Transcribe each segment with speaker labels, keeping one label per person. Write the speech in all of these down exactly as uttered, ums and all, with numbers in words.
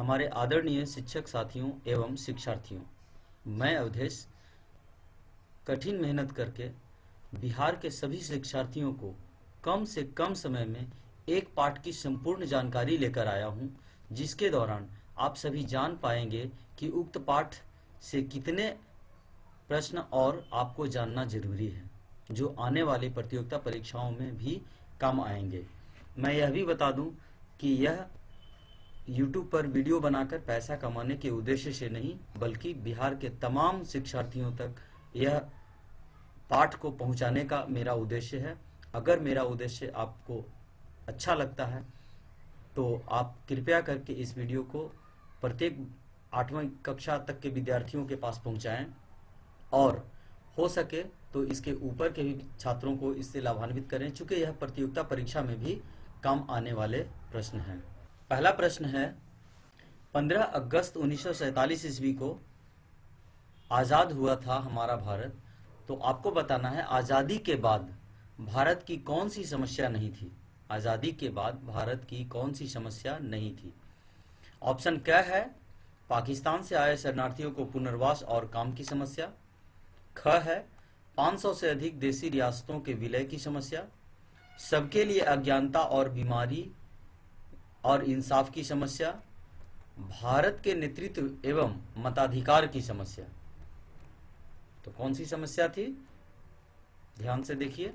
Speaker 1: हमारे आदरणीय शिक्षक साथियों एवं शिक्षार्थियों, मैं अवधेश कठिन मेहनत करके बिहार के सभी शिक्षार्थियों को कम से कम समय में एक पाठ की संपूर्ण जानकारी लेकर आया हूं, जिसके दौरान आप सभी जान पाएंगे कि उक्त पाठ से कितने प्रश्न और आपको जानना जरूरी है, जो आने वाली प्रतियोगिता परीक्षाओं में भी काम आएंगे। मैं यह भी बता दूं कि यह यूट्यूब पर वीडियो बनाकर पैसा कमाने के उद्देश्य से नहीं, बल्कि बिहार के तमाम शिक्षार्थियों तक यह पाठ को पहुंचाने का मेरा उद्देश्य है। अगर मेरा उद्देश्य आपको अच्छा लगता है तो आप कृपया करके इस वीडियो को प्रत्येक आठवीं कक्षा तक के विद्यार्थियों के पास पहुंचाएं और हो सके तो इसके ऊपर के भी छात्रों को इससे लाभान्वित करें, चूंकि यह प्रतियोगिता परीक्षा में भी काम आने वाले प्रश्न हैं। पहला प्रश्न है, पंद्रह अगस्त उन्नीस सौ सैंतालीस ईस्वी को आजाद हुआ था हमारा भारत, तो आपको बताना है आजादी के बाद भारत की कौन सी समस्या नहीं थी। आजादी के बाद भारत की कौन सी समस्या नहीं थी। ऑप्शन क्या है, पाकिस्तान से आए शरणार्थियों को पुनर्वास और काम की समस्या। ख है, पाँच सौ से अधिक देशी रियासतों के विलय की समस्या। सबके लिए अज्ञानता और बीमारी और इंसाफ की समस्या। भारत के नेतृत्व एवं मताधिकार की समस्या। तो कौन सी समस्या थी, ध्यान से देखिए।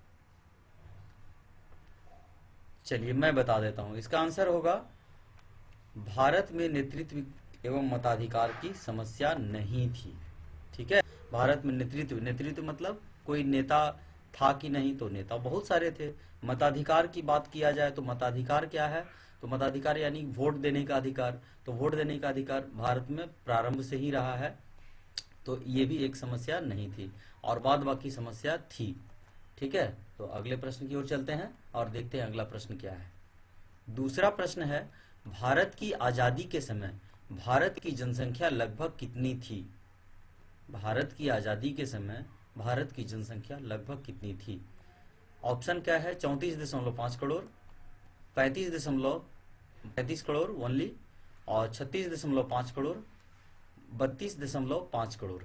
Speaker 1: चलिए मैं बता देता हूं, इसका आंसर होगा भारत में नेतृत्व एवं मताधिकार की समस्या नहीं थी। ठीक है, भारत में नेतृत्व नेतृत्व मतलब कोई नेता था कि नहीं, तो नेता बहुत सारे थे। मताधिकार की बात किया जाए तो मताधिकार क्या है, तो मताधिकार यानी वोट देने का अधिकार। तो वोट देने का अधिकार भारत में प्रारंभ से ही रहा है, तो ये भी एक समस्या नहीं थी और बाद बाकी समस्या थी। ठीक है, तो अगले प्रश्न की ओर चलते हैं और देखते हैं अगला प्रश्न क्या है। दूसरा प्रश्न है, भारत की आजादी के समय भारत की जनसंख्या लगभग कितनी थी। भारत की आजादी के समय भारत की जनसंख्या लगभग कितनी थी। ऑप्शन क्या है, चौंतीस दशमलव पांच करोड़, पैंतीस दशमलव पैंतीस करोड़ ओनली, और छत्तीस दशमलव पांच करोड़, बत्तीस दशमलव पांच करोड़।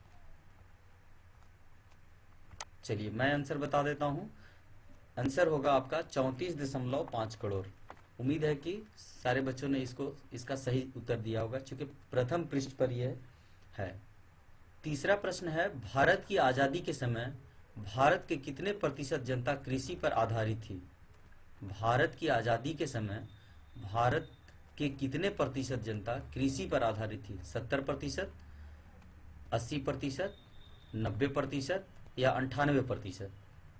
Speaker 1: चलिए मैं आंसर बता देता हूं, आंसर होगा आपका चौंतीस दशमलव पांच करोड़। उम्मीद है कि सारे बच्चों ने इसको इसका सही उत्तर दिया होगा, क्योंकि प्रथम पृष्ठ पर यह है। तीसरा प्रश्न है, भारत की आजादी के समय भारत के कितने प्रतिशत जनता कृषि पर आधारित थी। भारत की आजादी के समय भारत के कितने प्रतिशत जनता कृषि पर आधारित थी। सत्तर प्रतिशत, अस्सी प्रतिशत, नब्बे प्रतिशत या अंठानवे प्रतिशत।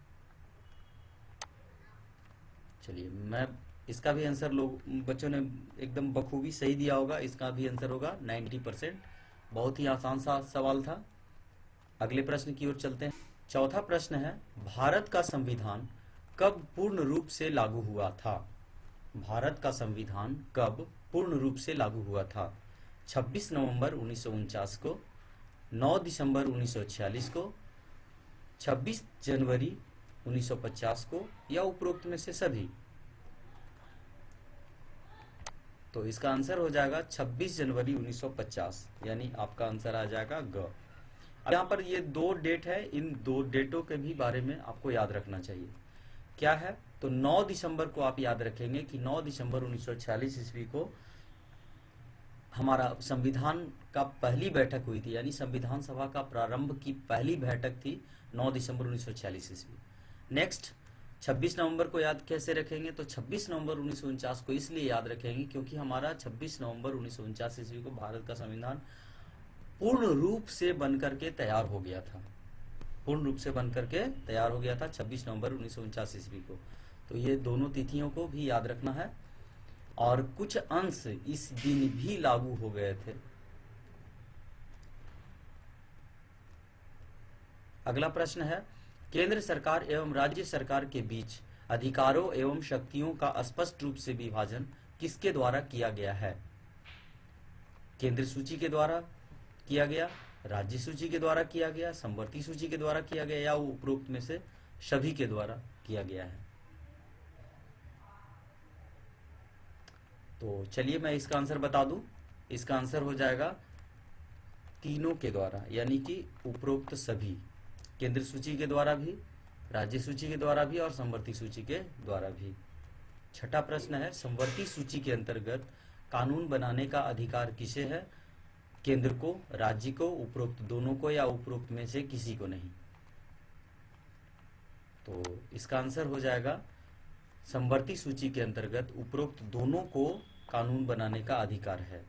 Speaker 1: चलिए मैं इसका भी आंसर लोग बच्चों ने एकदम बखूबी सही दिया होगा। इसका भी आंसर होगा नब्बे परसेंट। बहुत ही आसान सा सवाल था। अगले प्रश्न की ओर चलते हैं। चौथा प्रश्न है, भारत का संविधान कब पूर्ण रूप से लागू हुआ था। भारत का संविधान कब पूर्ण रूप से लागू हुआ था। छब्बीस नवंबर उन्नीस सौ उनचास को, नौ दिसंबर उन्नीस सौ छियालीस को, छब्बीस जनवरी उन्नीस सौ पचास को, या उपरोक्त में से सभी। तो इसका आंसर हो जाएगा छब्बीस जनवरी उन्नीस सौ पचास, यानी आपका आंसर आ जाएगा ग। अब यहाँ पर ये दो डेट है, इन दो डेटों के भी बारे में आपको याद रखना चाहिए। क्या है, तो नौ दिसंबर को आप याद रखेंगे कि नौ दिसंबर उन्नीस सौ छियालीस ईस्वी को हमारा संविधान का पहली बैठक हुई थी, यानी संविधान सभा का प्रारंभ की पहली बैठक थी नौ दिसंबर उन्नीस सौ छियालीस ईस्वी। नेक्स्ट छब्बीस नवंबर को याद कैसे रखेंगे, तो छब्बीस नवंबर उन्नीस सौ उनचास को इसलिए याद रखेंगे क्योंकि हमारा छब्बीस नवंबर उन्नीस सौ उनचास ईस्वी को भारत का संविधान पूर्ण रूप से बनकर के तैयार हो गया था। पूर्ण रूप से बनकर के तैयार हो गया था छब्बीस नवंबर उन्नीस सौ उनचास ईस्वी को। तो ये दोनों तिथियों को भी याद रखना है, और कुछ अंश इस दिन भी लागू हो गए थे। अगला प्रश्न है, केंद्र सरकार एवं राज्य सरकार के बीच अधिकारों एवं शक्तियों का स्पष्ट रूप से विभाजन किसके द्वारा किया गया है। केंद्र सूची के द्वारा किया गया, राज्य सूची के द्वारा किया गया, समवर्ती सूची के द्वारा किया गया, या उपरोक्त में से सभी के द्वारा किया गया है। तो चलिए मैं इसका आंसर बता दूं। इसका आंसर हो जाएगा तीनों के द्वारा, यानी कि उपरोक्त सभी, केंद्र सूची के द्वारा भी, राज्य सूची के द्वारा भी और समवर्ती सूची के द्वारा भी। छठा प्रश्न है, समवर्ती सूची के अंतर्गत कानून बनाने का अधिकार किसे है? केंद्र को, राज्य को, उपरोक्त दोनों को या उपरोक्त में से किसी को नहीं। तो इसका आंसर हो जाएगा समवर्ती सूची के अंतर्गत उपरोक्त दोनों को कानून बनाने का अधिकार है।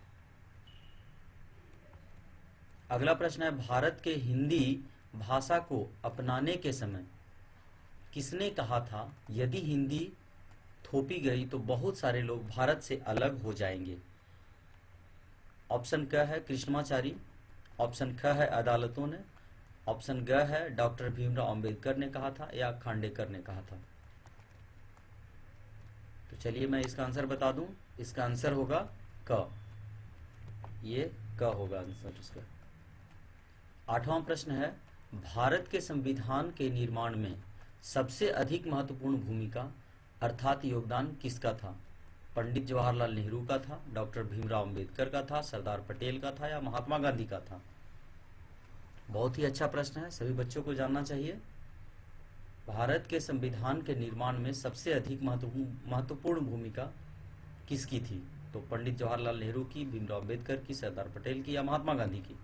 Speaker 1: अगला प्रश्न है, भारत के हिंदी भाषा को अपनाने के समय किसने कहा था यदि हिंदी थोपी गई तो बहुत सारे लोग भारत से अलग हो जाएंगे? ऑप्शन क है कृष्णमाचारी, ऑप्शन ख है अदालतों ने, ऑप्शन ग है डॉक्टर भीमराव अंबेडकर ने कहा था या खांडेकर ने कहा था। तो चलिए मैं इसका आंसर बता दूं। इसका आंसर होगा क, ये क होगा आंसर इसका। आठवां प्रश्न है, भारत के संविधान के निर्माण में सबसे अधिक महत्वपूर्ण भूमिका अर्थात योगदान किसका था? पंडित जवाहरलाल नेहरू का था, डॉक्टर भीमराव अंबेडकर का था, सरदार पटेल का था या महात्मा गांधी का था? बहुत ही अच्छा प्रश्न है, सभी बच्चों को जानना चाहिए। भारत के संविधान के निर्माण में सबसे अधिक महत्वपूर्ण भूमिका किसकी थी? तो पंडित जवाहरलाल नेहरू की, भीमराव अंबेडकर की, सरदार पटेल की या महात्मा गांधी की?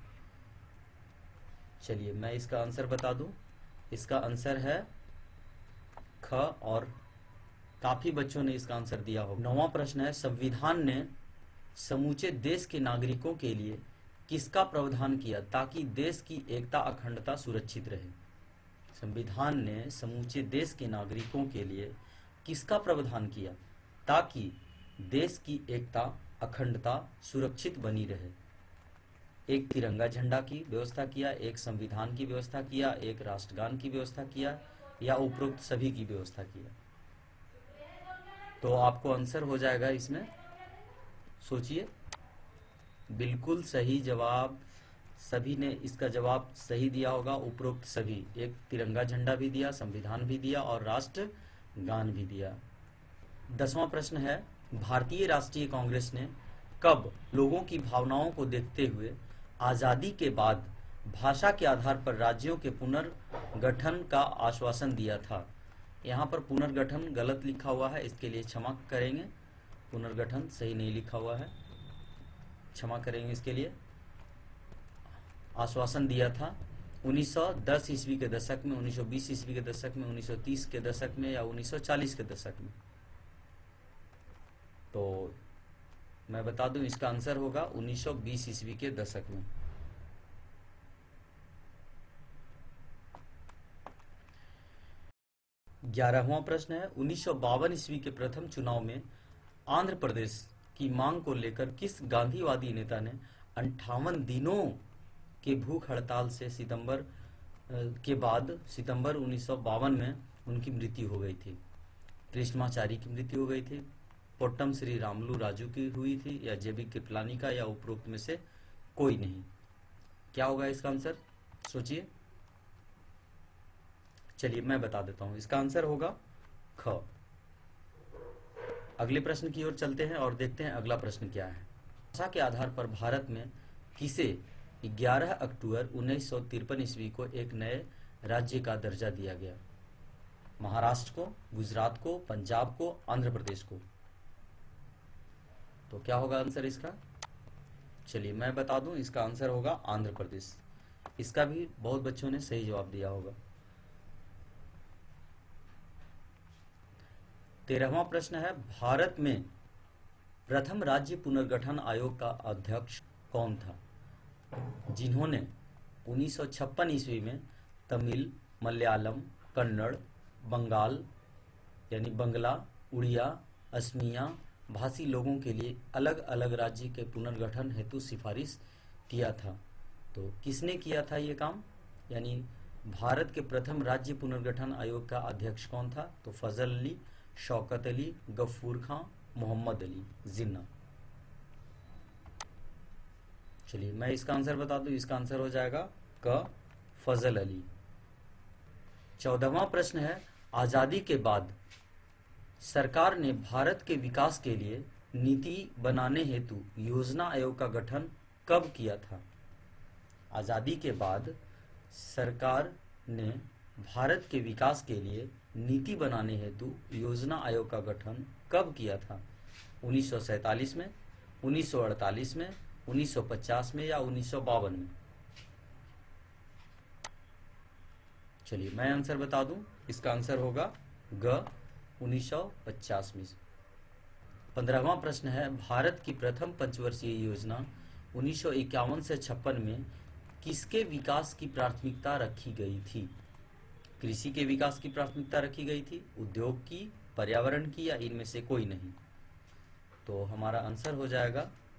Speaker 1: चलिए मैं इसका आंसर बता दूं। इसका आंसर है ख, और काफी बच्चों ने इसका आंसर दिया हो। नौवां प्रश्न है, संविधान ने समूचे देश के नागरिकों के लिए किसका प्रावधान किया ताकि देश की एकता अखंडता सुरक्षित रहे? संविधान ने समूचे देश के नागरिकों के लिए किसका प्रावधान किया ताकि देश की एकता अखंडता सुरक्षित बनी रहे? एक तिरंगा झंडा की व्यवस्था किया, एक संविधान की व्यवस्था किया, एक राष्ट्रगान की व्यवस्था किया या उपरोक्त सभी की व्यवस्था किया? तो आपको आंसर हो जाएगा इसमें, सोचिए। बिल्कुल सही जवाब, सभी ने इसका जवाब सही दिया होगा। उपरोक्त सभी, एक तिरंगा झंडा भी दिया, संविधान भी दिया और राष्ट्रगान भी दिया। दसवां प्रश्न है, भारतीय राष्ट्रीय कांग्रेस ने कब लोगों की भावनाओं को देखते हुए आजादी के बाद भाषा के आधार पर राज्यों के पुनर्गठन का आश्वासन दिया था? यहाँ पर पुनर्गठन गलत लिखा हुआ है, इसके लिए क्षमा करेंगे। पुनर्गठन सही नहीं लिखा हुआ है, क्षमा करेंगे इसके लिए। आश्वासन दिया था उन्नीस सौ दस ईस्वी के दशक में, उन्नीस सौ बीस ईस्वी के दशक में, उन्नीस सौ तीस के दशक में या उन्नीस सौ चालीस के दशक में? तो मैं बता दूं इसका आंसर होगा उन्नीस सौ बीस ईस्वी के दशक में। ग्यारहवां प्रश्न है, उन्नीस सौ बावन ईस्वी के प्रथम चुनाव में आंध्र प्रदेश की मांग को लेकर किस गांधीवादी नेता ने अंठावन दिनों के भूख हड़ताल से सितंबर के बाद सितंबर उन्नीस सौ बावन में उनकी मृत्यु हो गई थी? कृष्णमाचारी की मृत्यु हो गई थी, पोट्टम श्री रामलू राजू की हुई थी या जेबी कृपलानी का या उपरोक्त में से कोई नहीं? क्या होगा इसका आंसर, सोचिए। चलिए मैं बता देता हूं, इसका आंसर होगा ख। अगले प्रश्न की ओर चलते हैं और देखते हैं अगला प्रश्न क्या है। भाषा के आधार पर भारत में किसे ग्यारह अक्टूबर उन्नीस सौ तिरपन ईस्वी को एक नए राज्य का दर्जा दिया गया? महाराष्ट्र को, गुजरात को, पंजाब को, आंध्र प्रदेश को? तो क्या होगा आंसर इसका? चलिए मैं बता दूं, इसका आंसर होगा आंध्र प्रदेश। इसका भी बहुत बच्चों ने सही जवाब दिया होगा। तेरहवां प्रश्न है, भारत में प्रथम राज्य पुनर्गठन आयोग का अध्यक्ष कौन था जिन्होंने उन्नीस सौ छप्पन ईस्वी में तमिल, मलयालम, कन्नड़, बंगाल यानी बंगला, उड़िया, असमिया भाषी लोगों के लिए अलग अलग राज्य के पुनर्गठन हेतु सिफारिश किया था? तो किसने किया था ये काम? यानी भारत के प्रथम राज्य पुनर्गठन आयोग का अध्यक्ष कौन था? तो फजल अली, शौकत अली, गफूर खां, मोहम्मद अली जिन्ना। चलिए मैं इसका आंसर बता दूं, इसका आंसर हो जाएगा क, फजल अली। चौदहवां प्रश्न है, आजादी के बाद सरकार ने भारत के विकास के लिए नीति बनाने हेतु योजना आयोग का गठन कब किया था? आजादी के बाद सरकार ने भारत के विकास के लिए नीति बनाने हेतु योजना आयोग का गठन कब किया था? उन्नीस सौ सैंतालीस में, उन्नीस सौ अड़तालीस में, उन्नीस सौ पचास में या उन्नीस सौ बावन में? चलिए मैं आंसर बता दूं, इसका आंसर होगा ग उन्नीस सौ पचास में। पंद्रहवां प्रश्न है, भारत की प्रथम पंचवर्षीय योजना उन्नीस सौ इक्यावन से छप्पन में किसके विकास की प्राथमिकता रखी गई थी? कृषि के विकास की प्राथमिकता रखी गई थी, उद्योग की, पर्यावरण की, या इनमें से कोई नहीं? तो हमारा आंसर हो जाएगा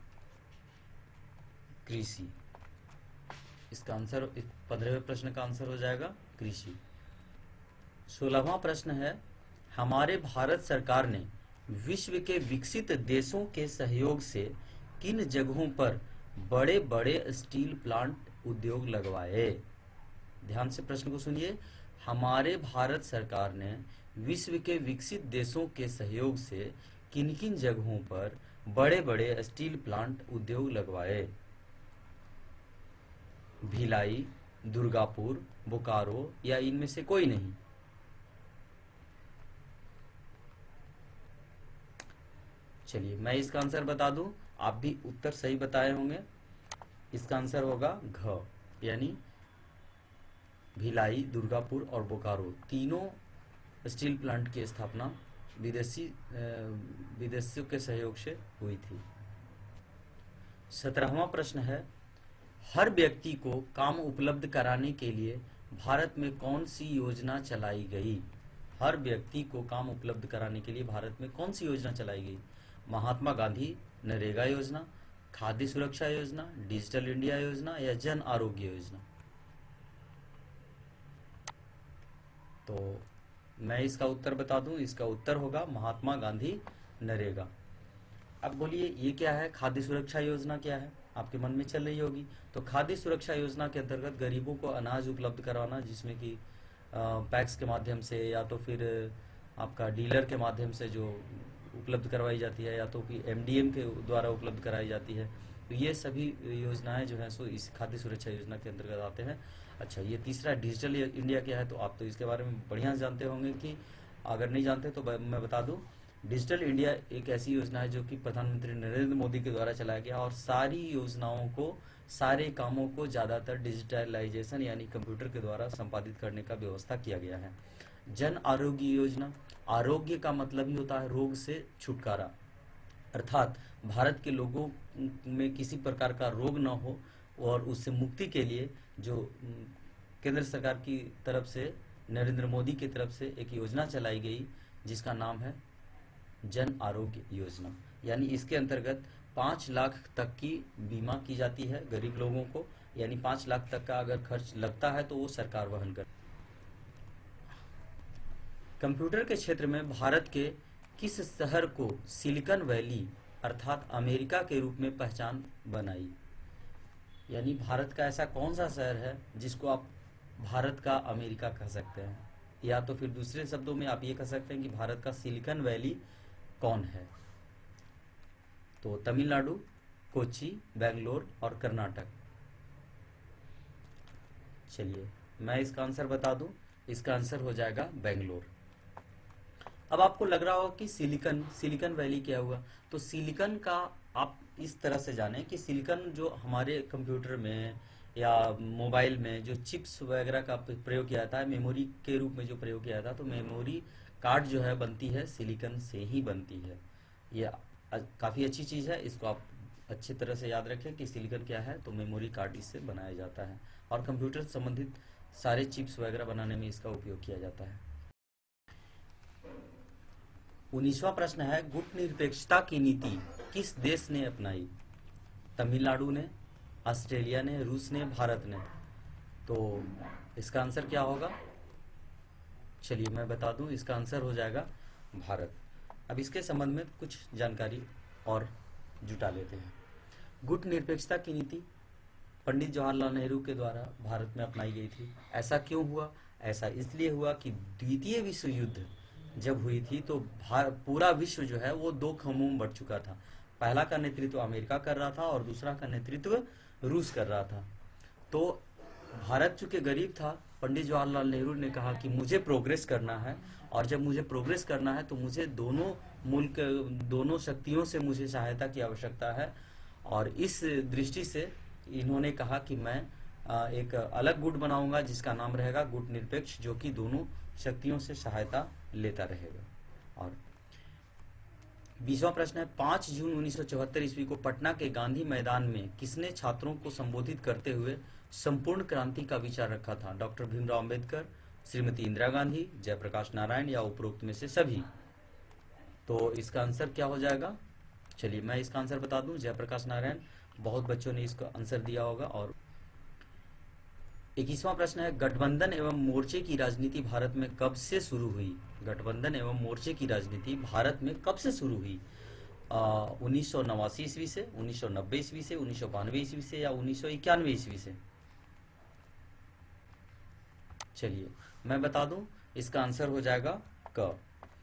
Speaker 1: कृषि। इसका आंसर, पंद्रहवें प्रश्न का आंसर हो जाएगा कृषि। सोलहवां प्रश्न है, हमारे भारत सरकार ने विश्व के विकसित देशों के सहयोग से किन जगहों पर बड़े बड़े स्टील प्लांट उद्योग लगवाए? ध्यान से प्रश्न को सुनिए। हमारे भारत सरकार ने विश्व के विकसित देशों के सहयोग से किन किन जगहों पर बड़े बड़े स्टील प्लांट उद्योग लगवाए? भिलाई, दुर्गापुर, बोकारो, या इनमें से कोई नहीं? चलिए मैं इसका आंसर बता दूं, आप भी उत्तर सही बताए होंगे। इसका आंसर होगा घ, यानी भिलाई, दुर्गापुर और बोकारो तीनों स्टील प्लांट की स्थापना विदेशी विदेशियों के सहयोग से हुई थी। सत्रहवां प्रश्न है, हर व्यक्ति को काम उपलब्ध कराने के लिए भारत में कौन सी योजना चलाई गई? हर व्यक्ति को काम उपलब्ध कराने के लिए भारत में कौन सी योजना चलाई गई? महात्मा गांधी नरेगा योजना, खाद्य सुरक्षा योजना, डिजिटल इंडिया योजना, या जन आरोग्य योजना? तो मैं इसका उत्तर बता दूं, इसका उत्तर होगा महात्मा गांधी नरेगा। अब बोलिए ये क्या है? खाद्य सुरक्षा योजना क्या है? आपके मन में चल रही होगी। तो खाद्य सुरक्षा योजना के अंतर्गत गरीबों को अनाज उपलब्ध करवाना, जिसमें कि पैक्स के माध्यम से या तो फिर आपका डीलर के माध्यम से जो उपलब्ध करवाई जाती है, या तो कि एमडीएम के द्वारा उपलब्ध कराई जाती है। तो ये सभी योजनाएं जो है सो इस खाद्य सुरक्षा योजना के अंतर्गत आते हैं। अच्छा, ये तीसरा डिजिटल इंडिया क्या है? तो आप तो इसके बारे में बढ़िया जानते होंगे, कि अगर नहीं जानते तो मैं बता दूं, डिजिटल इंडिया एक ऐसी योजना है जो कि प्रधानमंत्री नरेंद्र मोदी के द्वारा चलाया गया, और सारी योजनाओं को, सारे कामों को ज़्यादातर डिजिटलाइजेशन यानी कंप्यूटर के द्वारा संपादित करने का व्यवस्था किया गया है। जन आरोग्य योजना, आरोग्य का मतलब ही होता है रोग से छुटकारा, अर्थात भारत के लोगों में किसी प्रकार का रोग न हो और उससे मुक्ति के लिए जो केंद्र सरकार की तरफ से, नरेंद्र मोदी की तरफ से एक योजना चलाई गई जिसका नाम है जन आरोग्य योजना। यानी इसके अंतर्गत पाँच लाख तक की बीमा की जाती है गरीब लोगों को, यानी पाँच लाख तक का अगर खर्च लगता है तो वो सरकार वहन कर। कंप्यूटर के क्षेत्र में भारत के किस शहर को सिलिकॉन वैली अर्थात अमेरिका के रूप में पहचान बनाई? यानी भारत का ऐसा कौन सा शहर है जिसको आप भारत का अमेरिका कह सकते हैं, या तो फिर दूसरे शब्दों में आप ये कह सकते हैं कि भारत का सिलिकॉन वैली कौन है? तो तमिलनाडु, कोच्चि, बेंगलोर और कर्नाटक। चलिए मैं इसका आंसर बता दूं, इसका आंसर हो जाएगा बेंगलोर। अब आपको लग रहा होगा कि सिलिकॉन सिलिकॉन वैली क्या हुआ? तो सिलिकॉन का आप इस तरह से जाने कि सिलिकॉन जो हमारे कंप्यूटर में या मोबाइल में जो चिप्स वगैरह का प्रयोग किया जाता है, मेमोरी के रूप में जो प्रयोग किया जाता है, तो मेमोरी कार्ड जो है बनती है सिलिकॉन से ही बनती है। ये काफ़ी अच्छी चीज़ है, इसको आप अच्छी तरह से याद रखें कि सिलिकॉन क्या है। तो मेमोरी कार्ड इससे बनाया जाता है और कंप्यूटर संबंधित सारे चिप्स वगैरह बनाने में इसका उपयोग किया जाता है। उन्नीसवां प्रश्न है, गुट निरपेक्षता की नीति किस देश ने अपनाई? तमिलनाडु ने, ऑस्ट्रेलिया ने, रूस ने, भारत ने? तो इसका आंसर क्या होगा? चलिए मैं बता दूं, इसका आंसर हो जाएगा भारत। अब इसके संबंध में कुछ जानकारी और जुटा लेते हैं। गुट निरपेक्षता की नीति पंडित जवाहरलाल नेहरू के द्वारा भारत में अपनाई गई थी। ऐसा क्यों हुआ? ऐसा इसलिए हुआ कि द्वितीय विश्व युद्ध जब हुई थी तो भार, पूरा विश्व जो है वो दो खामों में बढ़ चुका था। पहला का नेतृत्व अमेरिका कर रहा था और दूसरा का नेतृत्व रूस कर रहा था। तो भारत चूंकि गरीब था, पंडित जवाहरलाल नेहरू ने कहा कि मुझे प्रोग्रेस करना है, और जब मुझे प्रोग्रेस करना है तो मुझे दोनों मुल्क दोनों शक्तियों से मुझे सहायता की आवश्यकता है। और इस दृष्टि से इन्होंने कहा कि मैं अ, एक अलग गुट बनाऊंगा जिसका नाम रहेगा गुट निरपेक्ष, जो कि दोनों शक्तियों से सहायता लेता रहेगा। और बीसवां प्रश्न है, पाँच जून उन्नीस सौ चौहत्तर ईस्वी को पटना के गांधी मैदान में किसने छात्रों को संबोधित करते हुए संपूर्ण क्रांति का विचार रखा था? डॉक्टर भीमराव अंबेडकर, श्रीमती इंदिरा गांधी, जयप्रकाश नारायण या उपरोक्त में से सभी? तो इसका आंसर क्या हो जाएगा? चलिए मैं इसका आंसर बता दूं, जयप्रकाश नारायण। बहुत बच्चों ने इसका आंसर दिया होगा। और इक्कीसवां प्रश्न है, गठबंधन एवं मोर्चे की राजनीति भारत में कब से शुरू हुई? गठबंधन एवं मोर्चे की राजनीति भारत में कब से शुरू हुई? उन्नीस सौ नवासी ईस्वी से, उन्नीस सौ नब्बे ईस्वी से, उन्नीस सौ बानवे ईस्वी से या उन्नीस सौ इक्यानवे ईस्वी से? चलिए मैं बता दूं, इसका आंसर हो जाएगा क।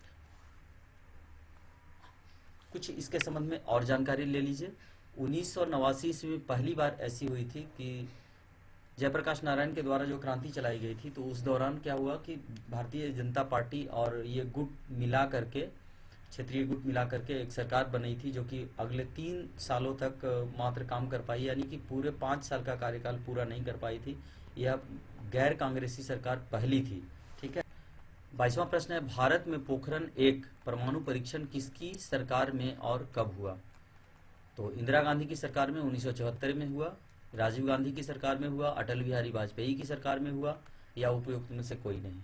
Speaker 1: कुछ इसके संबंध में और जानकारी ले लीजिए। उन्नीस सौ नवासी ईस्वी में पहली बार ऐसी हुई थी कि जयप्रकाश नारायण के द्वारा जो क्रांति चलाई गई थी, तो उस दौरान क्या हुआ कि भारतीय जनता पार्टी और ये गुट मिला करके, क्षेत्रीय गुट मिला करके एक सरकार बनी थी, जो कि अगले तीन सालों तक मात्र काम कर पाई, यानी कि पूरे पाँच साल का कार्यकाल पूरा नहीं कर पाई थी। यह गैर कांग्रेसी सरकार पहली थी। ठीक है। बाईसवां प्रश्न है, भारत में पोखरण एक परमाणु परीक्षण किसकी सरकार में और कब हुआ? तो इंदिरा गांधी की सरकार में उन्नीस सौ चौहत्तर में हुआ, राजीव गांधी की सरकार में हुआ, अटल बिहारी वाजपेयी की सरकार में हुआ, या उपयुक्त में से कोई नहीं?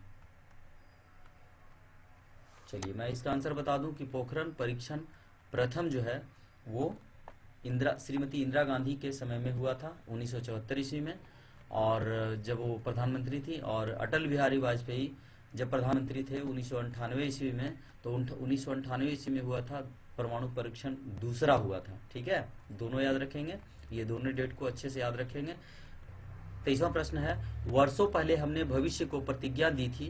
Speaker 1: चलिए मैं इसका आंसर बता दूं कि पोखरण परीक्षण प्रथम जो है वो इंदिरा श्रीमती इंदिरा गांधी के समय में हुआ था, उन्नीस सौ चौहत्तर ईस्वी में, और जब वो प्रधानमंत्री थी। और अटल बिहारी वाजपेयी जब प्रधानमंत्री थे उन्नीस सौ अंठानवे ईस्वी में, तो उन्नीस सौ अंठानवे ईस्वी में हुआ था परमाणु परीक्षण दूसरा हुआ था। ठीक है, दोनों याद रखेंगे, ये दोनों डेट को अच्छे से याद रखेंगे। तेईसवां प्रश्न है, वर्षों पहले हमने भविष्य को प्रतिज्ञा दी थी,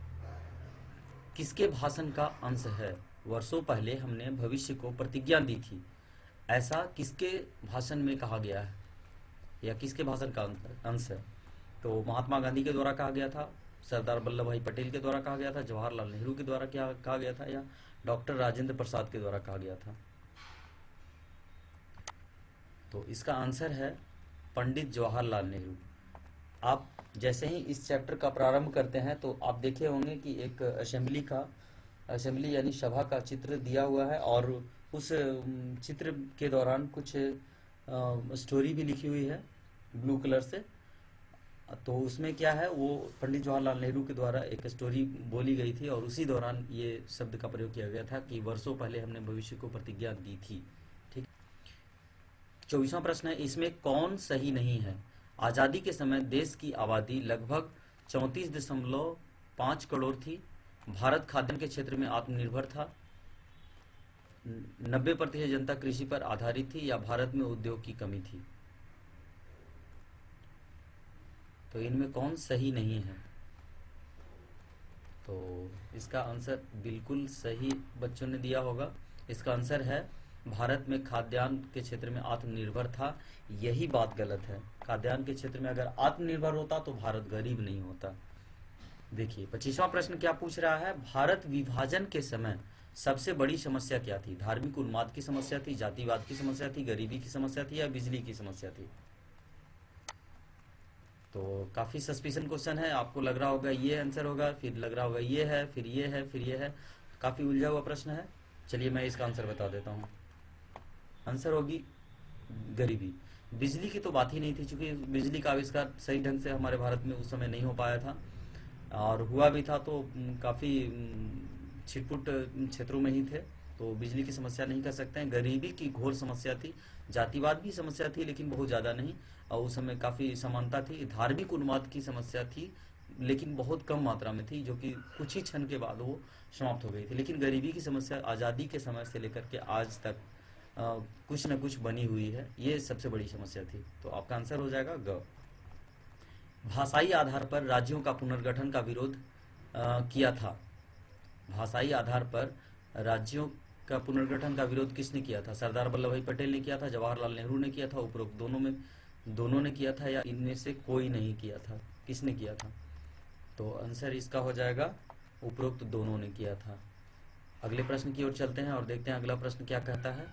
Speaker 1: किसके भाषण का अंश है? वर्षों पहले हमने भविष्य को प्रतिज्ञा दी थी, ऐसा किसके भाषण में कहा गया है या किसके भाषण का अंश है? तो महात्मा गांधी के द्वारा कहा गया था, सरदार वल्लभ भाई पटेल के द्वारा कहा गया था, जवाहरलाल नेहरू के द्वारा क्या कहा गया था, या डॉक्टर राजेंद्र प्रसाद के द्वारा कहा गया था? तो इसका आंसर है पंडित जवाहरलाल नेहरू। आप जैसे ही इस चैप्टर का प्रारंभ करते हैं तो आप देखे होंगे कि एक असेंबली का असेंबली यानी सभा का चित्र दिया हुआ है, और उस चित्र के दौरान कुछ स्टोरी भी लिखी हुई है ब्लू कलर से। तो उसमें क्या है, वो पंडित जवाहरलाल नेहरू के द्वारा एक स्टोरी बोली गई थी, और उसी दौरान ये शब्द का प्रयोग किया गया था कि वर्षों पहले हमने भविष्य को प्रतिज्ञा दी थी। ठीक। चौबीसवां प्रश्न है, इसमें कौन सही नहीं है? आजादी के समय देश की आबादी लगभग चौंतीस दशमलव पाँच करोड़ थी, भारत खाद्यान्न के क्षेत्र में आत्मनिर्भर था, नब्बे प्रतिशत जनता कृषि पर आधारित थी, या भारत में उद्योग की कमी थी? तो इनमें कौन सही नहीं है? तो इसका आंसर बिल्कुल सही बच्चों ने दिया होगा। इसका आंसर है भारत में खाद्यान्न के क्षेत्र में आत्मनिर्भर था। यही बात गलत है। खाद्यान्न के क्षेत्र में अगर आत्मनिर्भर होता तो भारत गरीब नहीं होता। देखिए पच्चीसवां प्रश्न क्या पूछ रहा है, भारत विभाजन के समय सबसे बड़ी समस्या क्या थी? धार्मिक उन्माद की समस्या थी, जातिवाद की समस्या थी, गरीबी की समस्या थी, या बिजली की समस्या थी? तो काफी सस्पिशन क्वेश्चन है, आपको लग रहा होगा ये आंसर होगा, फिर लग रहा होगा ये है, फिर ये है, फिर ये है, काफी उलझा हुआ प्रश्न है। चलिए मैं इसका आंसर बता देता हूँ। आंसर होगी गरीबी। बिजली की तो बात ही नहीं थी, क्योंकि बिजली का आविष्कार सही ढंग से हमारे भारत में उस समय नहीं हो पाया था, और हुआ भी था तो काफी छिटपुट क्षेत्रों में ही थे, तो बिजली की समस्या नहीं कर सकते हैं। गरीबी की घोर समस्या थी, जातिवाद भी समस्या थी लेकिन बहुत ज्यादा नहीं, और उस समय काफी समानता थी। धार्मिक उन्माद की समस्या थी लेकिन बहुत कम मात्रा में थी, जो कि कुछ ही क्षण के बाद वो समाप्त हो गई थी। लेकिन गरीबी की समस्या आजादी के समय से लेकर के आज तक आ, कुछ न कुछ बनी हुई है, ये सबसे बड़ी समस्या थी। तो आपका आंसर हो जाएगा ग। भाषाई आधार पर राज्यों का पुनर्गठन का विरोध आ, किया था। भाषाई आधार पर राज्यों का पुनर्गठन का विरोध किसने किया था? सरदार वल्लभ भाई पटेल ने किया था, जवाहरलाल नेहरू ने किया था, उपरोक्त दोनों में दोनों ने किया था, या इनमें से कोई नहीं किया था? किसने किया था? तो आंसर इसका हो जाएगा उपरोक्त दोनों ने किया था। अगले प्रश्न की ओर चलते हैं और देखते हैं अगला प्रश्न क्या कहता है।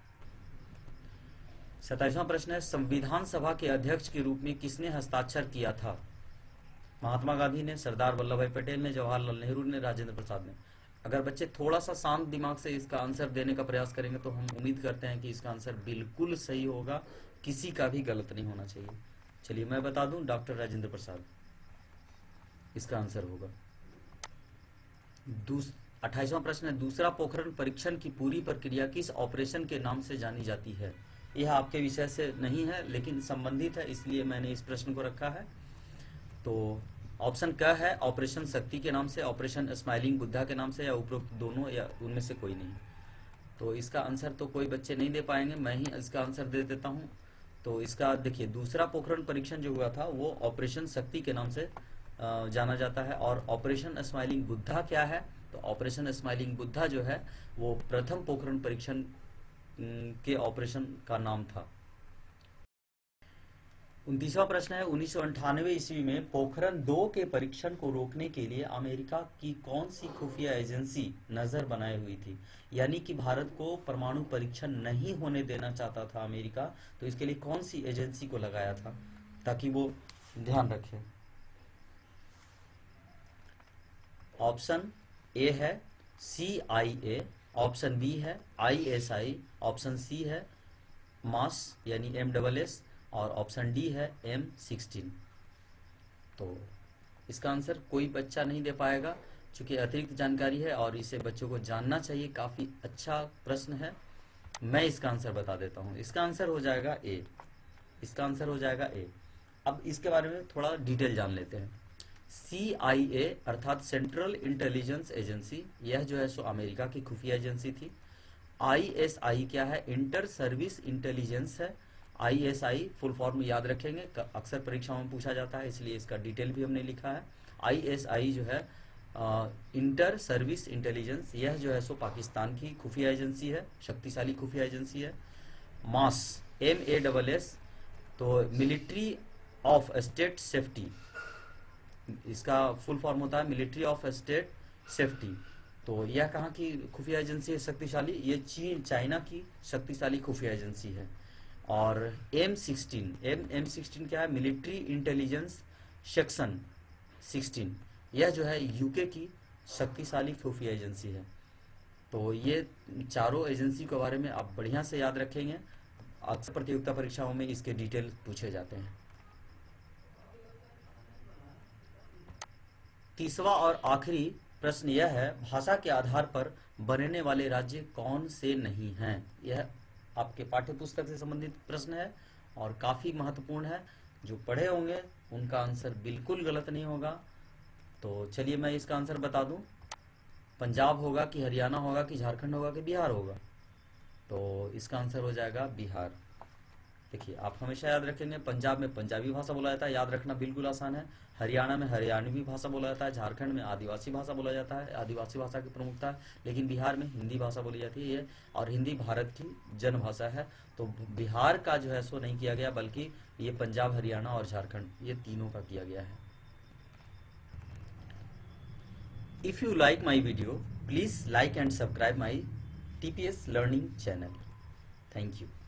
Speaker 1: सत्ताईसवां प्रश्न है, संविधान सभा के अध्यक्ष के रूप में किसने हस्ताक्षर किया था? महात्मा गांधी ने, सरदार वल्लभ भाई पटेल ने, जवाहरलाल नेहरू ने, राजेंद्र प्रसाद ने। अगर बच्चे थोड़ा सा शांत दिमाग से इसका आंसर देने का प्रयास करेंगे तो हम उम्मीद करते हैं कि इसका आंसर बिल्कुल सही होगा, किसी का भी गलत नहीं होना चाहिए। चलिए मैं बता दूं, डॉक्टर राजेंद्र प्रसाद इसका आंसर होगा। अट्ठाईसवां प्रश्न है, दूसरा पोखरण परीक्षण की पूरी प्रक्रिया किस ऑपरेशन के नाम से जानी जाती है? यह आपके विषय से नहीं है लेकिन संबंधित है, इसलिए मैंने इस प्रश्न को रखा है। तो ऑप्शन क्या है? ऑपरेशन शक्ति के नाम से, ऑपरेशन स्माइलिंग बुद्धा के नाम से, या उपरोक्त दोनों, या उनमें से कोई नहीं। तो इसका आंसर तो कोई बच्चे नहीं दे पाएंगे, मैं ही इसका आंसर दे देता हूं। तो इसका देखिए, दूसरा पोखरण परीक्षण जो हुआ था वो ऑपरेशन शक्ति के नाम से जाना जाता है। और ऑपरेशन स्माइलिंग बुद्धा क्या है? तो ऑपरेशन स्माइलिंग बुद्धा जो है वो प्रथम पोखरण परीक्षण के ऑपरेशन का नाम था। उनतीसवां प्रश्न है, उन्नीस सौ अंठानवे ईस्वी में पोखरण दो के परीक्षण को रोकने के लिए अमेरिका की कौन सी खुफिया एजेंसी नजर बनाए हुई थी? यानी कि भारत को परमाणु परीक्षण नहीं होने देना चाहता था अमेरिका, तो इसके लिए कौन सी एजेंसी को लगाया था ताकि वो ध्यान रखे? ऑप्शन ए है सी आई ए, ऑप्शन बी है I S I, option C है मास यानी एम डबल एस, और ऑप्शन डी है एम सिक्सटीन। तो इसका आंसर कोई बच्चा नहीं दे पाएगा क्योंकि अतिरिक्त जानकारी है और इसे बच्चों को जानना चाहिए। काफी अच्छा प्रश्न है, मैं इसका आंसर बता देता हूं। इसका आंसर हो जाएगा ए, इसका आंसर हो जाएगा ए। अब इसके बारे में थोड़ा डिटेल जान लेते हैं। सी आई ए अर्थात सेंट्रल इंटेलिजेंस एजेंसी, यह जो है सो अमेरिका की खुफिया एजेंसी थी। आई एस आई क्या है? इंटर सर्विस इंटेलिजेंस है। I S I full form याद रखेंगे, अक्सर परीक्षाओं में पूछा जाता है, इसलिए इसका डिटेल भी हमने लिखा है। आई एस आई जो है इंटर सर्विस इंटेलिजेंस, यह जो है सो पाकिस्तान की खुफिया एजेंसी है, शक्तिशाली खुफिया एजेंसी है। MSS M A double S, तो मिलिट्री ऑफ स्टेट सेफ्टी, इसका फुल फॉर्म होता है मिलिट्री ऑफ स्टेट सेफ्टी। तो यह कहाँ की खुफिया एजेंसी है शक्तिशाली? ये चीन चाइना की शक्तिशाली खुफिया एजेंसी है। और M sixteen, M M sixteen क्या है? मिलिट्री इंटेलिजेंस सेक्शन सिक्सटीन, यह जो है यूके की शक्तिशाली खुफिया एजेंसी है। तो ये चारों एजेंसी के बारे में आप बढ़िया से याद रखेंगे, अक्सर प्रतियोगिता परीक्षाओं में इसके डिटेल पूछे जाते हैं। तीसवा और आखिरी प्रश्न यह है, भाषा के आधार पर बनने वाले राज्य कौन से नहीं हैं? यह आपके पाठ्य पुस्तक से संबंधित प्रश्न है और काफी महत्वपूर्ण है। जो पढ़े होंगे उनका आंसर बिल्कुल गलत नहीं होगा। तो चलिए मैं इसका आंसर बता दूं, पंजाब होगा कि हरियाणा होगा कि झारखंड होगा कि बिहार होगा? तो इसका आंसर हो जाएगा बिहार। देखिए आप हमेशा याद रखेंगे, पंजाब में पंजाबी भाषा बोला जाता है, याद रखना बिल्कुल आसान है। हरियाणा में हरियाणवी भाषा बोला जाता है, झारखंड में आदिवासी भाषा बोला जाता है, आदिवासी भाषा की प्रमुखता है, लेकिन बिहार में हिंदी भाषा बोली जाती है ये, और हिंदी भारत की जन भाषा है। तो बिहार का जो है सो नहीं किया गया, बल्कि ये पंजाब, हरियाणा और झारखंड, ये तीनों का किया गया है। If you like my video, please like and subscribe my T P S learning channel. Thank you.